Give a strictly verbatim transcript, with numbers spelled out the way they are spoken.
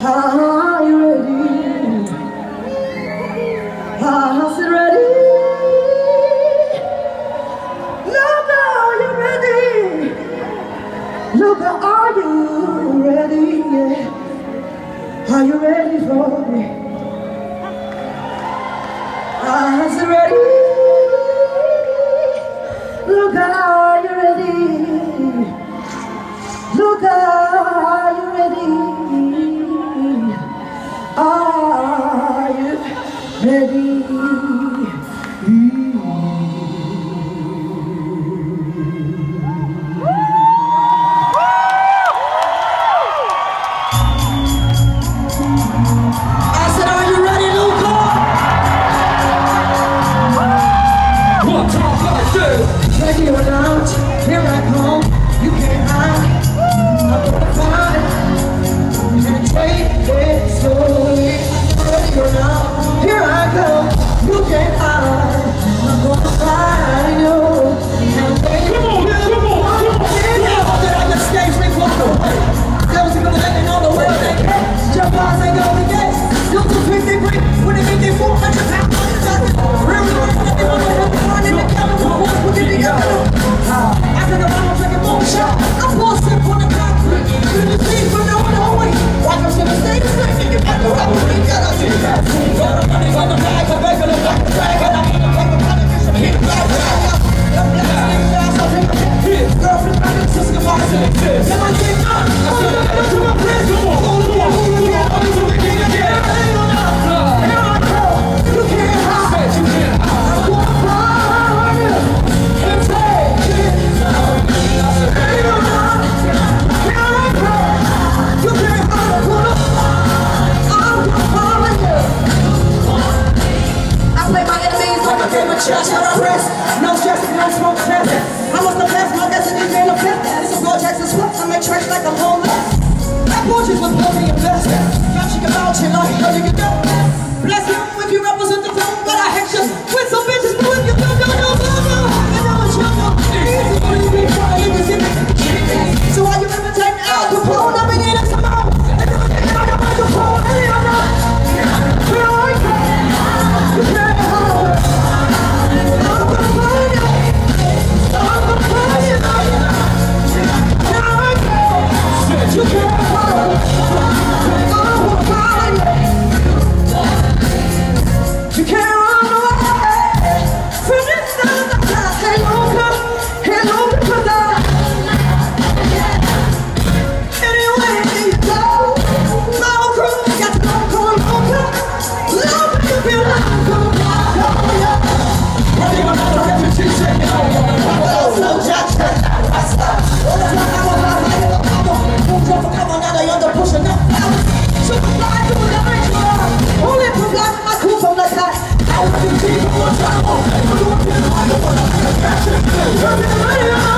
Are you ready? Are you ready? Look, are you ready? Look, are you ready? Yeah. Are you ready for me? Are you ready? Look, are you ready? Look, are you ready? Are you ready? I said, are you ready, Luca? One talk like this. Ready or not, here I come. You can't hide. I'm gonna find and take it slowly. Ready or not, here I come. You can't hide. I'm gonna find you and take it. Come on, come on, come on. Yeah, that I just stay free for the way. That was gonna let me know the way they can. Jump out and go the gate. You can pick they break when they make their four hundred pounds. Real good, they want to run behind in the cabin. We'll get together. After the round, I'm taking more shot. I'm full sip on the concrete. You see, but no, no, wait. Walk up to the stage, you got the rubber, you got to see that. Got the money, got the bag, the bag, the black bag, and I'm gonna take the money, get some heat, black bag. Girl, from the back of Cisco, I said, then I think, I'm gonna go to my place. Come on, come on, come on, come on, come on, again, again. Hang on up, hang on up, girl. You can't hide, you can't hide. I wanna find you and take it. Hang on up, hang on up, girl. You can't hide, I wanna, I'm gonna find you. I play my enemies like a game of chess, how I rest. No stress, no smoke stress. I must have left my destiny in a pit. This is no Texas flips, I make tracks like I'm homeless. That bullshit was building your best. Now she can vouch and like how you can go. Bless you if you represent the film, but I hate you. With some bitches, but if you don't know, no, no, no. And I'm a jungle. Easy when you be trying to get it. So why you never take out the phone? I've been in it somehow. And I'm getting out the microphone. And I'm not. You know I can't. You can't hold it. I'm gonna find you. I'm gonna find you. Now I can't. You can't hold it. I'm gonna find you. You can't run away from this stuff. Hey, Luca. Hey, Luca, 'cause I. Anyway you go, my old crew got to go, come on, Luca. Luca, you feel like I'm coming back, oh yeah. Running on the refugee shit, you know. Oh, no, Jackson. That's not. Oh, that's not how I'm out here. Move up, come on, now they under pushing up. Superfly, do whatever you want. Only provide my cool from the side. I want to see you one time. Oh, I'm going to get on the one. I'm going to catch it.